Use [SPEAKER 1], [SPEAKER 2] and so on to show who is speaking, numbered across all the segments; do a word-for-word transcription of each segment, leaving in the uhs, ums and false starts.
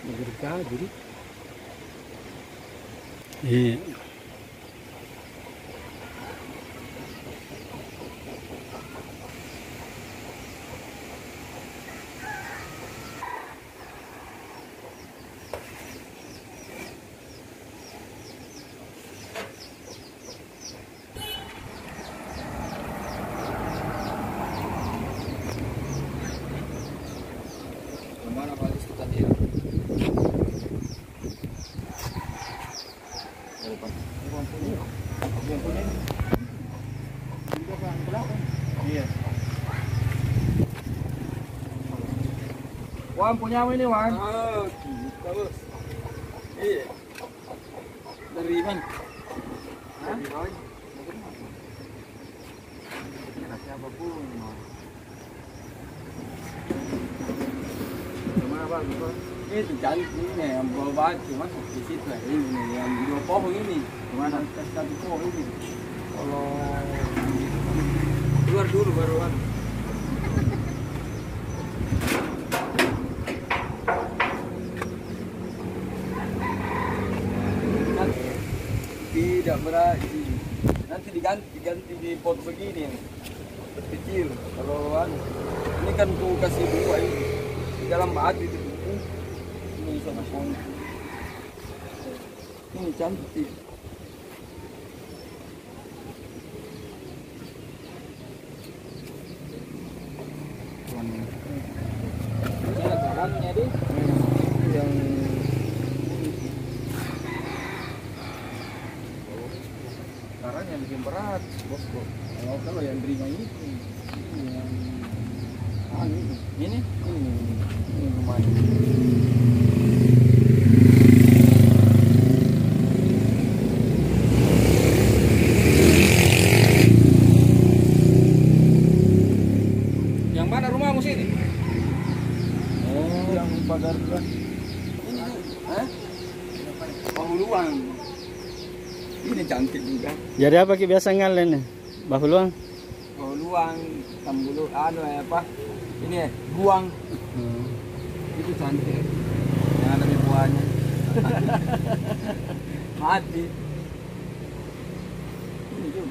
[SPEAKER 1] Gergaji.
[SPEAKER 2] Iya.
[SPEAKER 1] Kemana balik kita dia? Iya. Wan punya ini Wan. Oh, bagus. Iya. Dari mana? Dari mana? Siapa pun. Kemana bang? Itu cantik ini yang bawa batu masuk di situ ya. Ini yang dua pohon ini. Kemana? Satu pohon ini. Kalau keluar dulu baru kan. Tidak berarti nanti diganti diganti di pot begini yang kecil. Kalau kan ini kan ku kasih dua ini di dalam batu itu. Ini sama pohon. Ini cantik. Caranya deh yang caranya bikin berat bosku. Kalau kalau yang terima ini ini yang ah, ini ini ini ini lumayan. Yang mana rumahmu sini? Oh, yang pagar belah. Ini, eh? Bahuluan. Ini cantik juga.
[SPEAKER 2] Jadi apa ki biasa ngalen? Bahuluang?
[SPEAKER 1] Bahuluan, tambulu, anu apa? Ini ya, guang.
[SPEAKER 2] Hmm.
[SPEAKER 1] Itu cantik. Yang ada buahnya. Mati. Ini juga.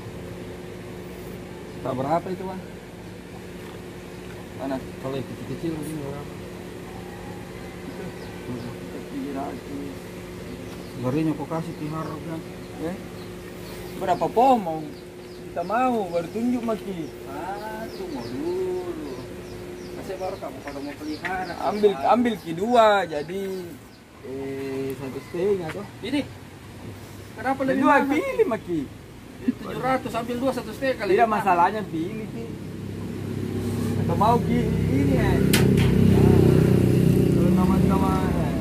[SPEAKER 1] Tak berapa itu, Bang? Mana? Kalau yang kecil-kecil ini berapa? tiga ratus. Garinya kok kasih tihar kan? Eh? Berapa pohon mau kita mau baru tunjuk maki. Ah, tunggu dulu. Masih baru kamu kalau mau pelihara. Ambil ambil ki dua jadi eh satu setengah tuh. Ini. Kenapa lebih dua pilih maki? tujuh ratus ambil dua satu setengah kali. Tidak masalahnya pilih ki. Atau mau ki ini ya. Kalau nama-nama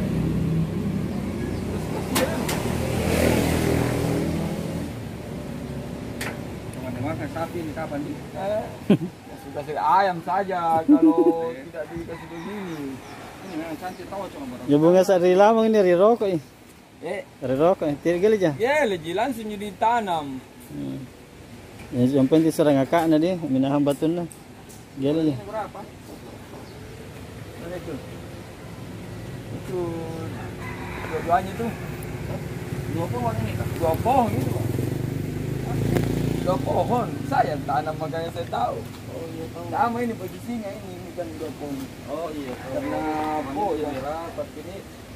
[SPEAKER 1] makan sapi ini kapan nih? Eh, ya sudah kasih ayam saja kalau tidak dikasih begini. Ini memang cantik tahu cuma barang.
[SPEAKER 2] Ya bunga sa lamang ini riroko eh.
[SPEAKER 1] Eh,
[SPEAKER 2] Riroko eh. Tirgal aja.
[SPEAKER 1] ya leji langsung ditanam.
[SPEAKER 2] Hmm. Ya, yang penting serang akak na dia, minahan batun na. Gila aja.
[SPEAKER 1] Ini berapa? Mana itu? Itu dua-duanya itu. Dua pohon ini kan? Dua pohon itu. Dua pohon, saya tanam makanya saya tahu. Oh iya tahu. Sama ini posisinya ini, ini kan dua pohon. Oh iya. Karena po yang rapat ini.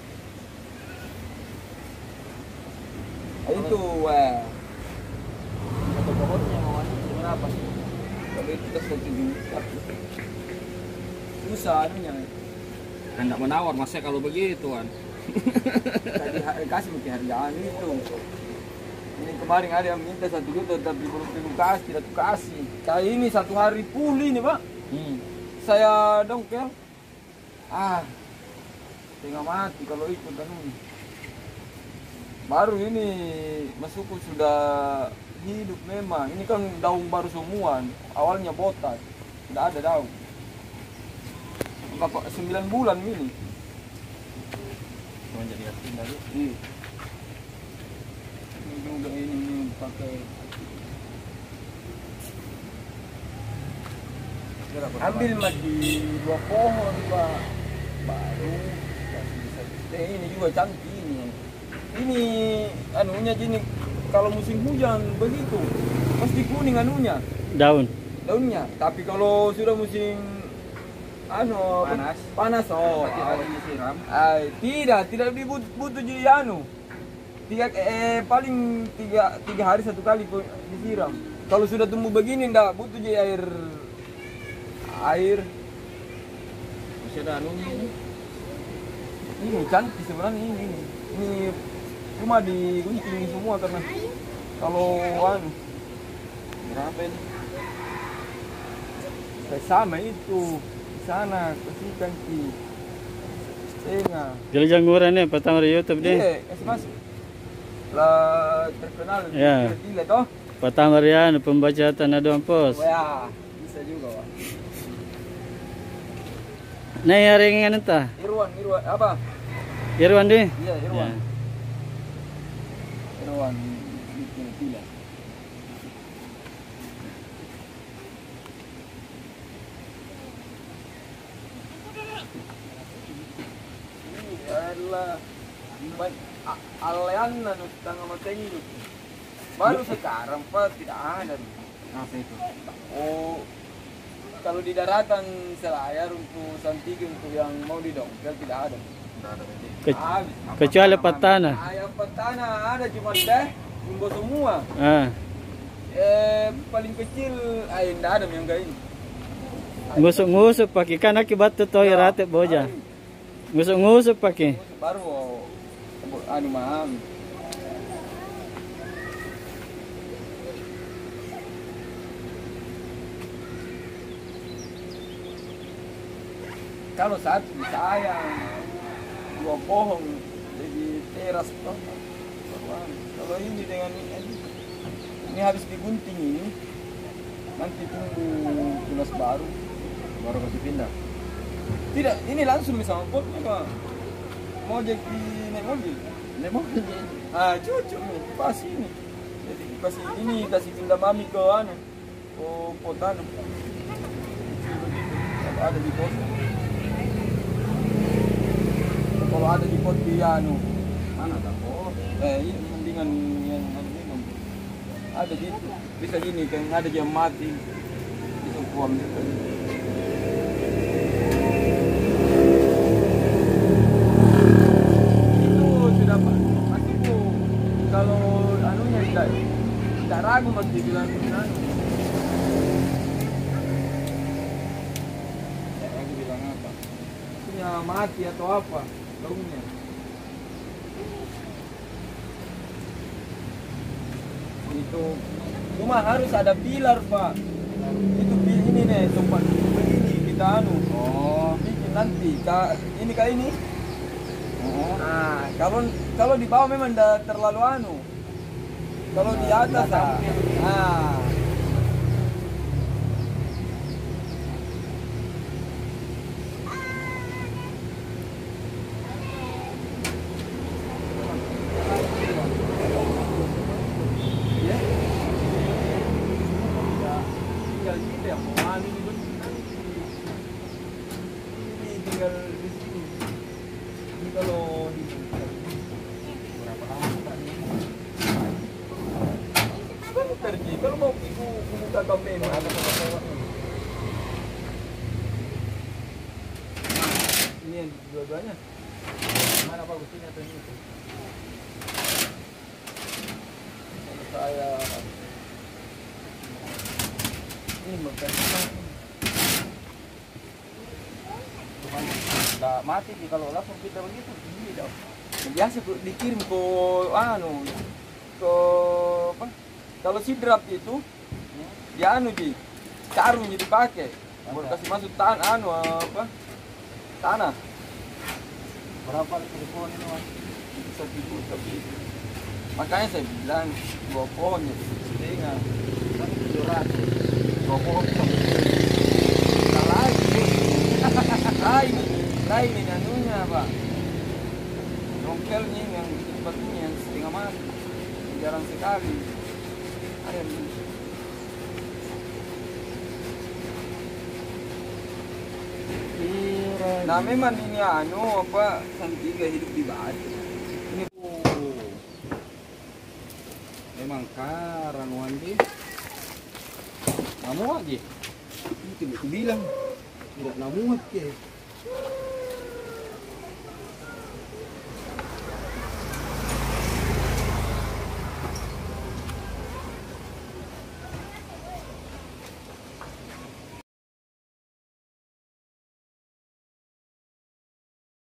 [SPEAKER 1] Itu wah. Satu pohonnya mau berapa? Kalau itu kita satu juta. Susah anunya. Kan tidak menawar masnya kalau begituan. Tadi kasih mungkin hargaan itu. Ini kemarin ada yang minta satu juta tapi belum belum kasih, tidak kasih. Kayak ini satu hari pulih nih Pak. Hmm. Saya dongkel. Ah, tengah mati kalau ikut kan. Baru ini masukku sudah hidup memang. Ini kan daun baru semua. Awalnya botak, tidak ada daun. Berapa sembilan bulan ini. Cuma jadi asin tadi. Iya. Juga ini, ini pakai ambil mah di dua pohon Pak baru kasih bisa Eh, ini juga cantik ini. Ini anunya gini, kalau musim hujan begitu pasti kuning anunya,
[SPEAKER 2] Daun.
[SPEAKER 1] daunnya. Tapi kalau sudah musim anu apa?
[SPEAKER 3] Panas.
[SPEAKER 1] panas oh,
[SPEAKER 3] Berarti harus disiram.
[SPEAKER 1] ay, tidak, tidak dibut butuh jadi anu. Tiga eh paling tiga tiga hari satu kali kok disiram. Kalau sudah tumbuh begini ndak butuh jadi air air.
[SPEAKER 3] Masih ada anunya ini.
[SPEAKER 1] Ini cantik sebenarnya ini. Ini, ini cuma digunting semua karena kalau anu
[SPEAKER 3] Berapa ini?
[SPEAKER 1] kayak sama itu di sana kasihkan ki setengah.
[SPEAKER 2] Jadi jangan murah nih, pertama di YouTube deh.
[SPEAKER 1] Iya, kasih masuk. Lah terkenal
[SPEAKER 2] Ya.
[SPEAKER 1] gila toh.
[SPEAKER 2] Pertama Rian pembaca Tanah Doang Pos.
[SPEAKER 1] Oh ya, bisa juga, Pak.
[SPEAKER 2] Nah, yang ringan entah.
[SPEAKER 1] Irwan, Irwan apa?
[SPEAKER 2] Irwan deh.
[SPEAKER 1] Iya, Irwan.
[SPEAKER 2] Ya.
[SPEAKER 1] Irwan bikin pila. Ini adalah Aleana nu tengah mateng itu. Baru sekarang Pak tidak ada.
[SPEAKER 3] Apa itu?
[SPEAKER 1] Oh, kalau di daratan selayar untuk Santigi untuk yang mau didongkel tidak ada.
[SPEAKER 3] Enggak ada berarti.
[SPEAKER 2] Ke-
[SPEAKER 1] Habis.
[SPEAKER 2] kecuali petana.
[SPEAKER 1] Ayam petana ada cuma deh, jumbo semua.
[SPEAKER 2] Ah,
[SPEAKER 1] Eh paling kecil ayam tidak ada yang kayak ini.
[SPEAKER 2] ngusuk-ngusuk pakai kan akibat tuh toy rate boja.
[SPEAKER 1] Ayam.
[SPEAKER 2] Ngusuk-ngusuk pakai.
[SPEAKER 1] Baru oh, anu mahal. Kalau satu sayang dua pohon jadi teras toh. Kalau ini dengan ini, ini habis digunting ini nanti tunggu tunas baru.
[SPEAKER 3] Baru kasih pindah.
[SPEAKER 1] Tidak, ini langsung sama potnya Pak. Mau jadi naik mobil.
[SPEAKER 3] Ini mau aja.
[SPEAKER 1] Ah, cocok nih, pas ini. Jadi kasih ini kasih pindah mami ke anu, ke pot anu. Kalau ada di pot. Kalau ada di pot di anu,
[SPEAKER 3] Mana tak? Oh,
[SPEAKER 1] eh ini mendingan yang anu minum. Ada di itu. Bisa gini kan ada jam mati. Itu buang gitu. Itu sudah Pak. Masih itu kalau anunya tidak tidak ragu masih bilang anu. Tidak ragu bilang apa? Punya mati atau apa? Daunnya. Itu cuma harus ada pilar Pak. Itu pi- ini nih tempat begini kita anu. Oh, bikin nanti. Ka, ini kali ini.
[SPEAKER 3] oh.
[SPEAKER 1] Nah, kalau kalau di bawah memang dah terlalu anu. Kalau di atas ah. Nah. Ya. Tinggal kita yang mau anu ini betul. Ini tinggal di sini. Ini kalau di
[SPEAKER 3] Berapa lama tak ini?
[SPEAKER 1] Kalau pergi, kalau mau ibu buka kafe ada sama sewa. Ini yang dua-duanya. Mana bagus ini atau ini? Kalau saya ini makan nggak mati sih kalau langsung kita begitu ini dong. Biasa tuh dikirim ke anu ke apa? Kalau sidrap itu dia anu di karung jadi pakai. Buat kasih masuk tan anu apa? Tanah.
[SPEAKER 3] Berapa telepon ini mas?
[SPEAKER 1] Bisa tidur tapi makanya saya bilang dua pohon ya setengah.
[SPEAKER 3] Kan tujuh ratus.
[SPEAKER 1] Dua pohon sama salah lagi. Lain, lain ini anunya Pak. Dongkelnya yang sepertinya yang setengah mati. Jarang sekali. Ada yang
[SPEAKER 2] Kira
[SPEAKER 1] Nah memang ini anu apa Santiga hidup di batu. Ini oh. Memang karang wandi. Namuat je. Itu aku bilang tidak namuat ke.